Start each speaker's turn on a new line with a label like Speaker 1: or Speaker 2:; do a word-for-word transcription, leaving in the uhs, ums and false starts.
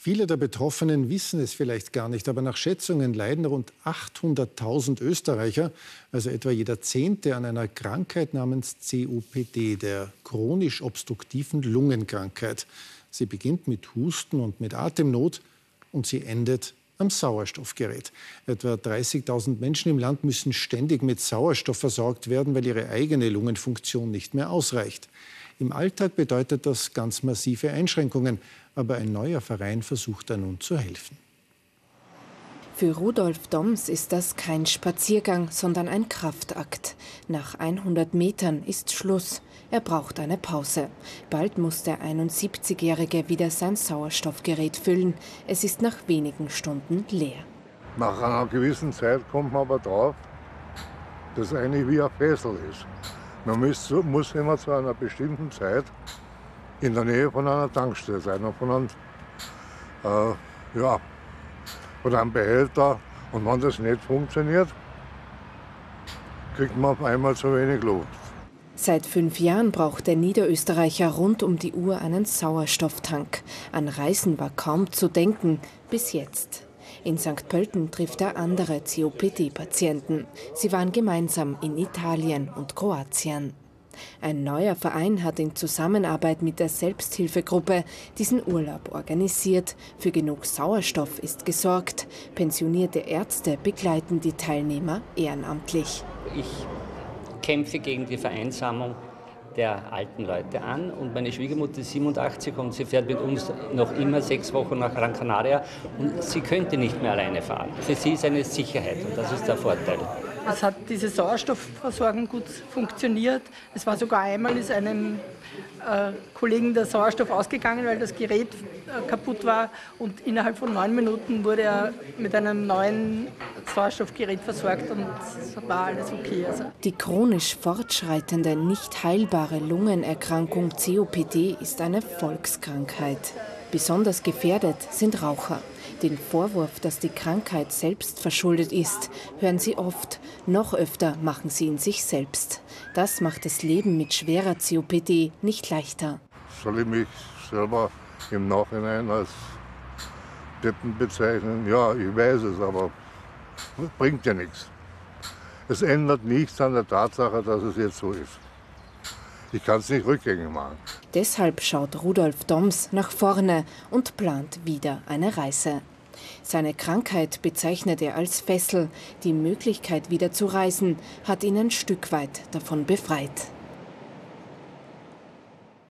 Speaker 1: Viele der Betroffenen wissen es vielleicht gar nicht, aber nach Schätzungen leiden rund achthunderttausend Österreicher, also etwa jeder Zehnte, an einer Krankheit namens C O P D, der chronisch obstruktiven Lungenkrankheit. Sie beginnt mit Husten und mit Atemnot und sie endet am Sauerstoffgerät. Etwa dreißigtausend Menschen im Land müssen ständig mit Sauerstoff versorgt werden, weil ihre eigene Lungenfunktion nicht mehr ausreicht. Im Alltag bedeutet das ganz massive Einschränkungen, aber ein neuer Verein versucht da nun zu helfen.
Speaker 2: Für Rudolf Doms ist das kein Spaziergang, sondern ein Kraftakt. Nach hundert Metern ist Schluss. Er braucht eine Pause. Bald muss der einundsiebzigjährige wieder sein Sauerstoffgerät füllen. Es ist nach wenigen Stunden leer.
Speaker 3: Nach einer gewissen Zeit kommt man aber drauf, dass es eigentlich wie ein Fessel ist. Man muss, muss immer zu einer bestimmten Zeit in der Nähe von einer Tankstelle sein, von einem, äh, ja, von einem Behälter. Und wenn das nicht funktioniert, kriegt man auf einmal zu wenig Luft.
Speaker 2: Seit fünf Jahren braucht der Niederösterreicher rund um die Uhr einen Sauerstofftank. An Reisen war kaum zu denken, bis jetzt. In Sankt Pölten trifft er andere C O P D-Patienten. Sie waren gemeinsam in Italien und Kroatien. Ein neuer Verein hat in Zusammenarbeit mit der Selbsthilfegruppe diesen Urlaub organisiert. Für genug Sauerstoff ist gesorgt. Pensionierte Ärzte begleiten die Teilnehmer ehrenamtlich.
Speaker 4: Ich kämpfe gegen die Vereinsamung der alten Leute an. Und meine Schwiegermutter ist siebenundachtzig und sie fährt mit uns noch immer sechs Wochen nach Gran Canaria und sie könnte nicht mehr alleine fahren. Für sie ist eine Sicherheit und das ist der Vorteil.
Speaker 5: Es hat diese Sauerstoffversorgung gut funktioniert. Es war sogar einmal ist einem äh, Kollegen der Sauerstoff ausgegangen, weil das Gerät äh, kaputt war und innerhalb von neun Minuten wurde er mit einem neuen Sauerstoffgerät versorgt und es war alles okay. Also.
Speaker 2: Die chronisch fortschreitende, nicht heilbare Lungenerkrankung C O P D ist eine Volkskrankheit. Besonders gefährdet sind Raucher. Den Vorwurf, dass die Krankheit selbst verschuldet ist, hören sie oft. Noch öfter machen sie ihn sich selbst. Das macht das Leben mit schwerer C O P D nicht leichter.
Speaker 3: Soll ich mich selber im Nachhinein als Deppen bezeichnen? Ja, ich weiß es, aber bringt ja nichts. Es ändert nichts an der Tatsache, dass es jetzt so ist. Ich kann es nicht rückgängig machen.
Speaker 2: Deshalb schaut Rudolf Doms nach vorne und plant wieder eine Reise. Seine Krankheit bezeichnet er als Fessel. Die Möglichkeit, wieder zu reisen, hat ihn ein Stück weit davon befreit.